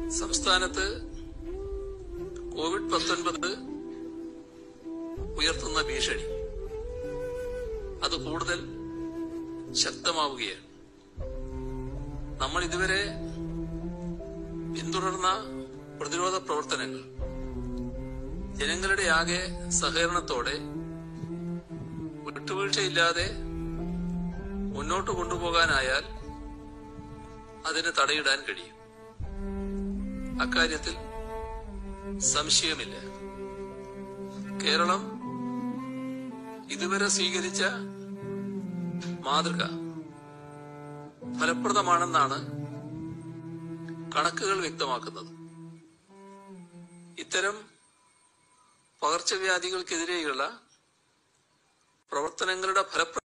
സംസ്ഥാനത്ത് കോവിഡ്-19 ഉയർത്തുന്ന ഭീഷണി അത് കൂടുതൽ ശക്തമാവുകയാണ്. നമ്മൾ ഇതുവരെ പിന്തുടർന്ന പ്രതിരോധ പ്രവർത്തനങ്ങൾ ജനങ്ങളുടെ ആകെ സഹകരണത്തോടെ വിട്ടുവീഴ്ചയില്ലാതെ മുന്നോട്ട് കൊണ്ടുപോകാനായാൽ അതിന് തടയിടാൻ കഴിയും. അക്കാര്യത്തിൽ സംശയമില്ല. കേരളം ഇതുവരെ സ്വീകരിച്ച മാതൃക ഫലപ്രദമാണെന്നാണ് കണക്കുകൾ വ്യക്തമാക്കുന്നത്. ഇത്തരം പകർച്ചവ്യാധികൾക്കെതിരെയുള്ള പ്രവർത്തനങ്ങളുടെ